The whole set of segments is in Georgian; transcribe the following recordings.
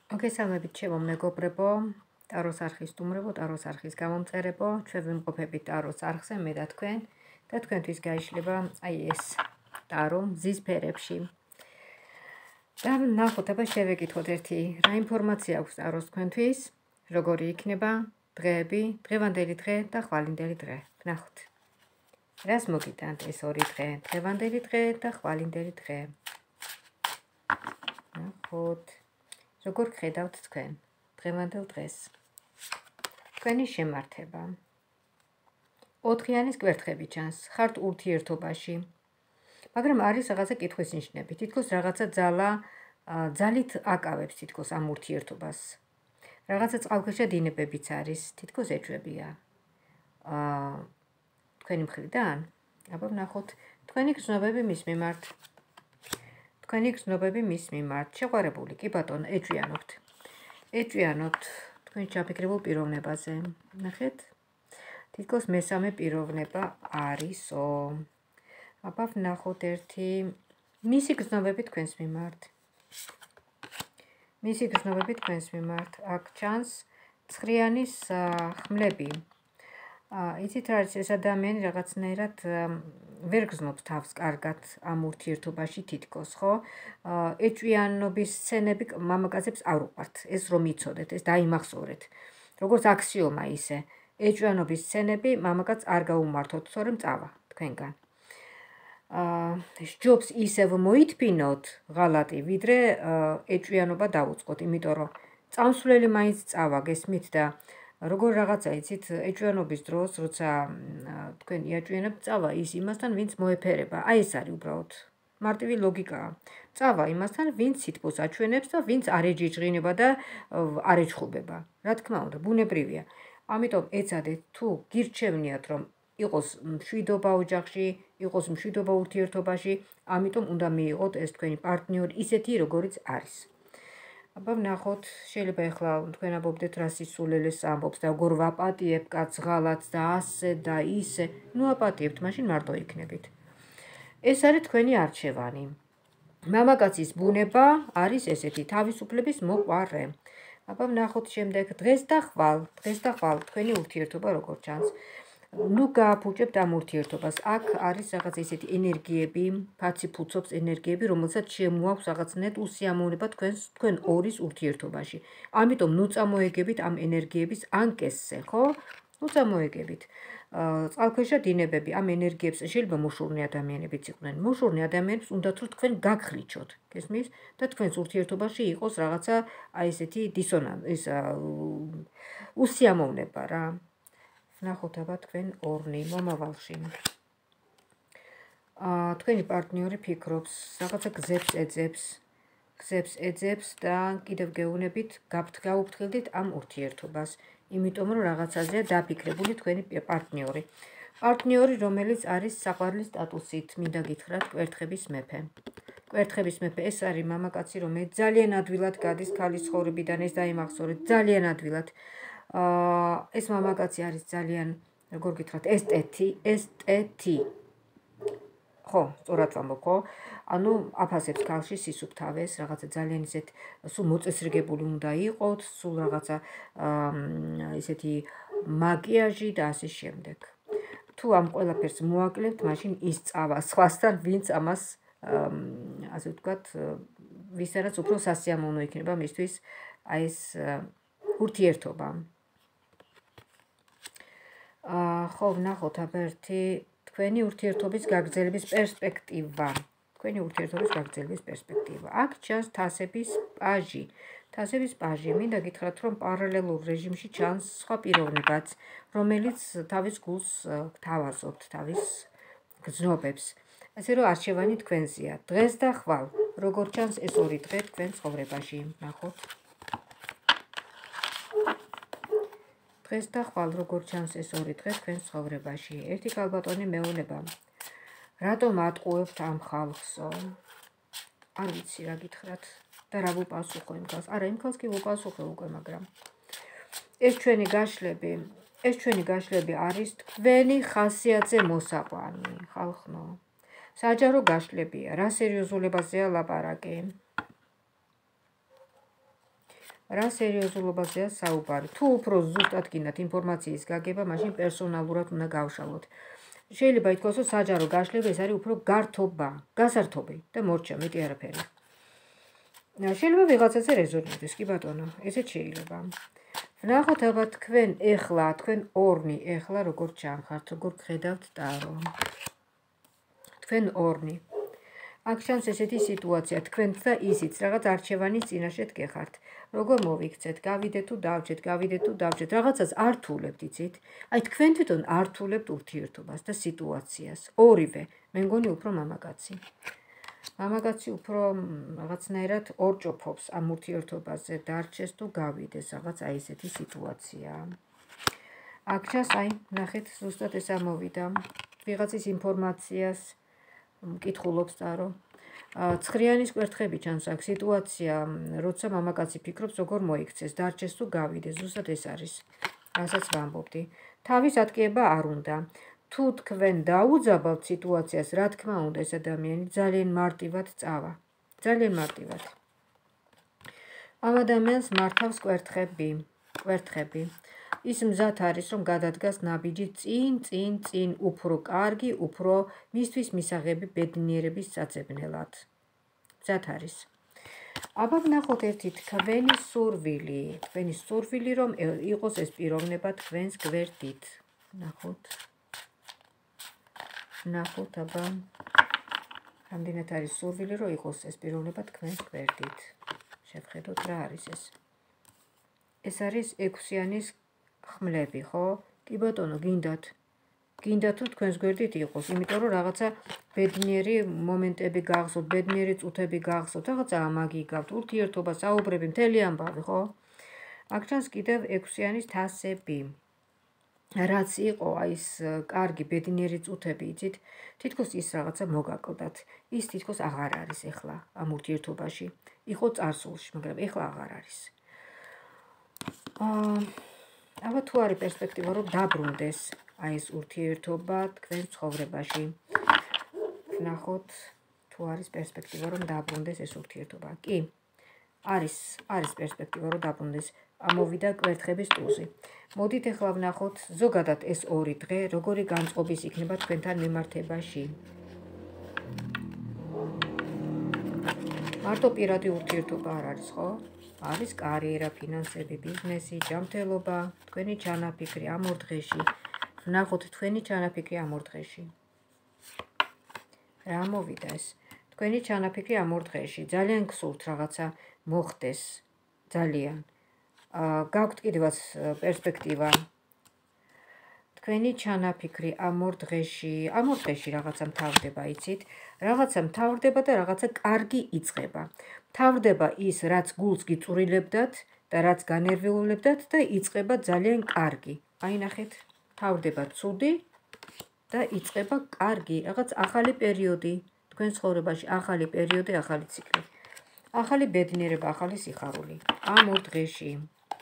მოგესალმებით ჩემო მეგობრებო, ტაროს არხის სტუმრებო, ტაროს არხის გამომწერებო, ჩვენ ვიმყოფებით ტაროს არხზე, მე და თქვენთვის გაიშლება აი ეს ტარო მზის ფერებში. და ნახოთ, აბა შევეკითხოთ ერთი რა ინფორმაცია აქვს ტაროს თქვენთვის, როგორი იქნება დღეები, დღევანდელი დღე და ხვალინდელი დღე. ნახოთ. რას მოგიტანთ ეს ორი დღე, დღევანდელი დღე და ხვალინდელი დღე. ნახოთ. როგორ ხედავთ თქვენ დღევანდელ დღეს? თქვენი შემართება. 4-იანის კვერთხები ჩანს, ხართ ურთიერთობაში. მაგრამ არის რაღაცა კითხვის ნიშნები. თითქოს რაღაცა ძალით აკავებს თითქოს ამ ურთიერთობას. რაღაცა წყალქვეშა დინებებიც არის, თითქოს ეჭვებია. თქვენი მხრიდან? აბა ვნახოთ თქვენი გრძნობები მის მიმართ. თქვენი გრძნობები მის მიმართ. შეყვარებული, კი ბატონო, ეჭვიანობთ. ეჭვიანობთ თქვენ ჩაფიქრებულ პიროვნებაზე. ნახეთ? თითქოს მესამე პიროვნება არისო. აბა ვნახოთ ერთი მისი გრძნობები თქვენს მიმართ. მისი გრძნობები თქვენს მიმართ. აქ ჩანს 9-იანის ხმლები. იცით რა არის ეს ადამიანი რაღაცნაირად ვერ გრძნობს თავს კარგად ამ ურთიერთობაში თითქოს, ხო? ეჭვიანობის სცენები მამაკაცებს არ უყვართ. ეს რომ იცოდეთ, ეს დაიმახსოვრეთ. როგორც აქსიომა ისე, ეჭვიანობის სცენები მამაკაცს არ გაუმართოთ, თორემ წავა თქვენგან. სჯობს ისევ მოითფინოთ ღალატი, ვიდრე ეჭვიანობა დაუწყოთ, იმიტომ რომ წამსვლელი მაინც წავა, გესმით და როგორ რაღაცა იცით ეჭვიანობის დროს, როცა თქვენ იაჭვიანებთ, წავა ის იმასთან, ვინც მოეფერება. აი ეს არის უბრალოდ მარტივი ლოგიკაა. წავა იმასთან, ვინც სითბოს აჩვენებს და ვინც არ ეჯიჯღინება და არ ეჩხუბება. რა თქმა უნდა, ბუნებრივია. ამიტომ ეცადეთ თუ გირჩევნიათ, რომ იყოს მშვიდობა ოჯახში, იყოს მშვიდობა ურთიერთობაში, ამიტომ უნდა მიიღოთ ეს თქვენი პარტნიორი ისეთი, როგორიც არის. აბა ვნახოთ, შეიძლება ეხლა თქვენ ამბობდეთ რა სისულელეს ამბობს და როგორ ვაპატიებ კაცს ღალატს და ასე და ისე. ნუ აპატიებთ, მაშინ მარტო იქნებით. ეს არის თქვენი არჩევანი. მამაკაცის ბუნება არის ესეთი, თავისუფლების მოყვარე. აბა ვნახოთ შემდეგ დღეს და ხვალ, თქვენი ურთიერთობა როგორ ჩანს. ნუ გააფუჭებთ ამ ურთიერთობას. აქ არის რაღაც ესეთი ენერგიები, ფაცი ფუცობს ენერგიები, რომელსაც შემოაქვს რაღაცნაირად უსიამოვნება თქვენ ორის ურთიერთობაში. ამიტომ ნუ წამოეგებით ამ ენერგიების ანკესზე, ხო? ნუ წამოეგებით. წყალქვეშა დინებები ამ ენერგიებს შეიძლება მოშურნე ადამიანებიც იყვნენ. მოშურნე ადამიანებს უნდათ რომ თქვენ გაგხლიჩოთ, გესმის? და თქვენს ურთიერთობაში იყოს რაღაცა აი ესეთი უსიამოვნება რა. ვნახოთ აბა თქვენ ორნი მომავალში. თქვენი პარტნიორი ფიქრობს, რაღაცა გზებს ეძებს და კიდევ გეუბნებით, გაუფრთხილდით ამ ურთიერთობას, იმიტომ რომ რაღაცაზეა დაფიქრებული თქვენი პარტნიორი. პარტნიორი, რომელიც არის საყვარლის სტატუსით, მინდა გითხრათ, კვერთხების მეფე. კვერთხების მეფე ეს არის მამაკაცი, რომელიც ძალიან ადვილად გადის ქალის ცხოვრებიდან, ეს დაიმახსოვრეთ, ძალიან ადვილად. ეს მამაკაცი არის ძალიან, როგორ გითხრათ, ესტეთი. ხო, სწორად ვამბობ, ხო? ანუ აფასებს ქალში სისუფთავეს, რაღაცა ძალიან ისეთ სულ მოწესრიგებული უნდა იყოთ, სულ რაღაცა ისეთი მაკიაჟი და ასე შემდეგ. თუ ამ ყველაფერს მოაკლებთ, მაშინ ის წავა სხვასთან, ვინც ამას ასე ვთქვათ, ვისაც უფრო სასიამოვნო იქნება მისთვის აი ეს ურთიერთობა. ხო, ვნახოთ აბა ერთი თქვენი ურთიერთობის გაგრძელების პერსპექტივა. აქ ჩანს თასების პაჟი. თასების პაჟი, მინდა გითხრათ, რომ პარალელურ რეჟიმში ჩანს სხვა პიროვნებაც, რომელიც თავის გულს გთავაზობთ, თავის გრძნობებს. ასე რომ არჩევანი თქვენზეა. დღეს და ხვალ, როგორ ჩანს ეს ორი დღე თქვენ ცხოვრებაში. ნახოთ. დღეს და ხვალ როგორ ჩანს ეს ორი დღე თქვენ ცხოვრებაში. ერთი ქალბატონი მეუნება. რატომ ატყუებთ ამ ხალხსო? არ ვიცი რა გითხრათ და რა ვუპასუხო იმ ხალხს. არა, იმ ხალხს კი ვუპასუხე უკვე, მაგრამ ეს ჩვენი გაშლები არის თქვენი ხასიათზე მოსაყვანი, ხალხო. საჯარო გაშლებია, რა სერიოზულებაზეა ლაპარაკი. რა სერიოზულობაზეა საუბარი. თუ უფრო ზუსტად გინდათ ინფორმაციის გაგება, მაშინ პერსონალურად უნდა გავშალოთ. შეიძლება ითქვას, რომ საჯარო გაშლება ეს არის უფრო გართობა, გასართობი და მორჩა, მეტი არაფერი. შეიძლება ვიღაცაზე რეზონირდეს, კი ბატონო, ესეც შეიძლება. ვნახოთ აბა თქვენ ეხლა, თქვენ ორნი ეხლა როგორ ჩამხართ, როგორ გხედავთ ტარო. თქვენ ორნი. აქ ჩანს ესეთი სიტუაცია, თქვენც და ისიც რაღაც არჩევანის წინაშე დგეხართ. როგორ მოვიქცეთ, გავიდეთ თუ დავჭეთ, გავიდეთ თუ დავჭეთ, რაღაცას ართულებთ, იცით? აი თქვენ თვითონ ართულებთ ურთიერთობას და სიტუაციას. ორივე, მე მგონი უფრო მამაკაცი. მამაკაცი უფრო რაღაცნაირად ორჭოფობს ამ ურთიერთობაზე, დარჩეს თუ გავიდეს, რაღაც აი ესეთი სიტუაცია. აქ ჩანს აი, ნახეთ, ზუსტად ეს ამოვიდა. ვიღაცის ინფორმაციას მკითხულობს ტარო. ცხრიანის კვერთხები ჩანს აქ სიტუაცია, როცა მამაკაცი ფიქრობს როგორ მოიქცეს, დარჩეს თუ გავიდეს, ზუსტად ეს არის, რასაც ვამბობდი. თავის ატკიება არ უნდა. თუ თქვენ დაუძაბავთ სიტუაციას, რა თქმა უნდა, ეს ადამიანი ძალიან მარტივად წავა. ძალიან მარტივად. ამ ადამიანს მართავს კვერთხები. ის მზად არის, რომ გადადგას ნაბიჯი წინ, უფრო კარგი, უფრო მისთვის მისაღები ბედნიერების საწებნელად. მზად არის. აბა ვნახოთ ერთი თქვენი სურვილი, რომ იყოს ეს პიროვნება თქვენს გვერდით. ვნახოთ, აბა რამდენად არის სურვილი, რომ იყოს ეს პიროვნება თქვენს გვერდით. შევხედოთ რა არის ეს. ეს არის 6-იანის ხმლები, ხო? კი ბატონო, გინდათ თუ თქვენს გვერდით იყოს, იმიტომ რომ რაღაცა ბედნიერი მომენტები გახსოვთ, ბედნიერი წუთები გახსოვთ, რაღაცა ამაგი გაქვთ, ურთიერთობა, საუბრები, მთელი ამბავი, ხო? აქ ჩანს კიდევ 6-იანის თასები. რაც იყო აი ეს კარგი ბედნიერი წუთები, იცით? თითქოს ის რაღაცა მოგაკლდათ. ის თითქოს აღარ არის ეხლა ამ ურთიერთობაში. იყო წარსულში, მაგრამ ეხლა აღარ არის. აბა თუ არის პერსპექტივა, რომ დაბრუნდეს აი ეს ურთიერთობა თქვენ ცხოვრებაში. ვნახოთ, თუ არის პერსპექტივა, რომ დაბრუნდეს ეს ურთიერთობა. კი, არის პერსპექტივა, რომ დაბრუნდეს. ამოვიდა კვერთხების ტუზი. მოდით ახლა ვნახოთ ზოგადად ეს 2 დღე, როგორი განწყობის იქნება თქვენთან მიმართებაში. მარტო პირადი ურთიერთობა არ არის, ხო? არის კარიერა, ფინანსები, ბიზნესი, ჯანმრთელობა, თქვენი ჩანაფიქრი ამ 2 დღეში. ვნახოთ თქვენი ჩანაფიქრი ამ 2 დღეში. რა მოვიდა ეს? თქვენი ჩანაფიქრი ამ 2 დღეში. ძალიან გსურთ რაღაცა მოხდეს. ძალიან. გაქვთ კიდევაც პერსპექტივა. თქვენი ჩანაფიქრი ამ 2 დღეში რაღაცა მთავრდება, იცით? რაღაცა მთავრდება და რაღაცა კარგი იწყება. მთავრდება ის, რაც გულს გიწურილებდათ და რაც განერვიულებდათ და იწყება ძალიან კარგი. აი ნახეთ, მთავრდება ცუდი და იწყება კარგი, რაღაც ახალი პერიოდი თქვენ ცხოვრებაში, ახალი პერიოდი, ახალი ციკლი. ახალი ბედნიერება, ახალი სიხარული. ამ 2 დღეში.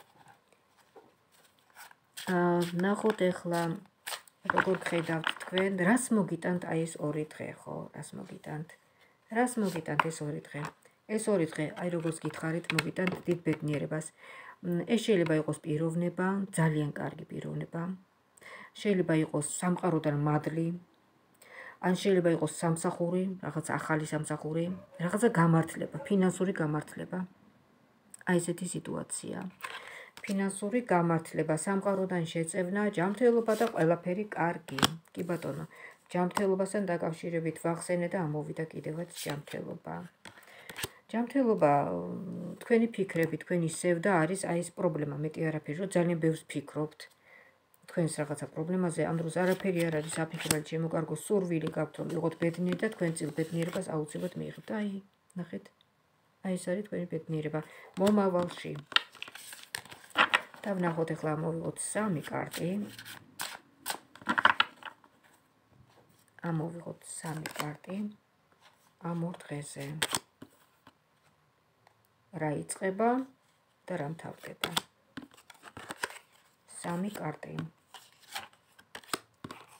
ვნახოთ ახლა როგორ გხედავთ თქვენ, რას მოგიტანთ აი ეს 2 დღე, ხო? რას მოგიტანთ ეს 2 დღე? ეს 2 დღე, აი როგორც გითხარით, მოგიტანთ დიდ ბედნიერებას. ეს შეიძლება იყოს პიროვნება, ძალიან კარგი პიროვნება. შეიძლება იყოს სამყაროდან მადლი. ან შეიძლება იყოს სამსახური, რაღაც ახალი სამსახური, რაღაცა გამართლება, ფინანსური გამართლება. აი ესეთი სიტუაცია. ფინანსური გამართლება, სამყაროდან შეწევნა, ჯანმრთელობა და ყველაფერი კარგი. კი ბატონო, ჯანმრთელობასთან დაკავშირებით ვახსენე და ამოვიდა კიდევაც ჯანმრთელობა. ჯანმრთელობა, თქვენი ფიქრები, თქვენი სევდა არის აი ეს პრობლემა, მეტი არაფერი, რომ ძალიან ბევრს ფიქრობთ. თქვენს რაღაცა პრობლემაზე, ამ დროს არაფერი არ არის აფიქრებად, შემოკარგო სურვილი გაქვთ, რომ იყოთ ბედნიერი და თქვენ წილ ბედნიერებას აუცილებლად მიიღებთ. აი, ნახეთ. აი ეს არის თქვენი ბედნიერება მომავალში. და ვნახოთ ახლა ამოვიღოთ 3 კარტი. ამოვიღოთ 3 კარტი ამ 2 დღეზე. რა იწყება და რა მთავრდება. 3 კარტი.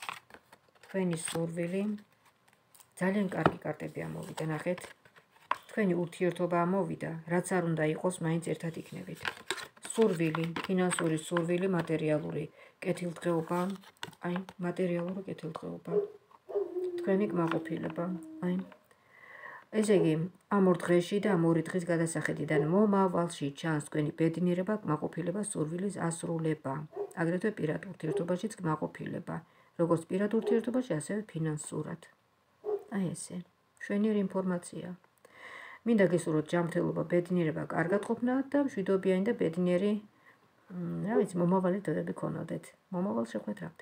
თქვენი სურვილი, ძალიან კარგი კარტები ამოვიდა, ნახეთ. თქვენი ურთიერთობა ამოვიდა, რაც არ უნდა იყოს, მაინც ერთად იქნებით. სურვილი, ფინანსური სურვილი, მატერიალური კეთილდღეობა, აი, მატერიალური კეთილდღეობა. თქვენი კმაყოფილება, აი. ესე იგი, ამ ორ დღეში და ამ ორი დღის გადასახედიდან მომავალში ჩანს თქვენი ბედნიერება, კმაყოფილება, სურვილის ასრულება. აგრეთვე პირად ურთიერთობაშიც კმაყოფილება, როგორც პირად ურთიერთობაში, ასევე ფინანსურად. აი ესე, მშვენიერი ინფორმაცია. მინდა გესურვოთ ჯანმრთელობა, ბედნიერება, კარგად ყოფნა და მშვიდობიანი და ბედნიერი, რა ვიცი, მომავალი დღეები გქონოდეთ. მომავალ შეხვედრამდე.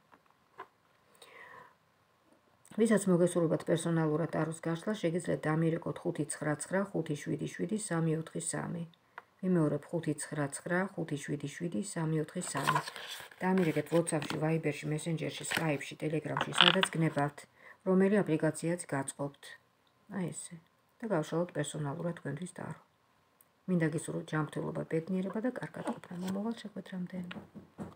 ვისაც მოგესურვებათ პერსონალურად ტაროს გაშლა, შეგიძლიათ დამირეკოთ 599577343. ვიმეორებ 599577343. დამირეკეთ WhatsApp-ში, Viber-ში, Messenger-ში, Skype-ში, Telegram-ში, სადაც გნებავთ, რომელი აპლიკაციაც გაწყობთ. აი ესე. და გავშალოთ პერსონალურად თქვენთვის ტარო. მინდა გესურვოთ ჯანმრთელობა, ბედნიერება და კარგად ყოფნა. მომავალ შეხვედრამდე.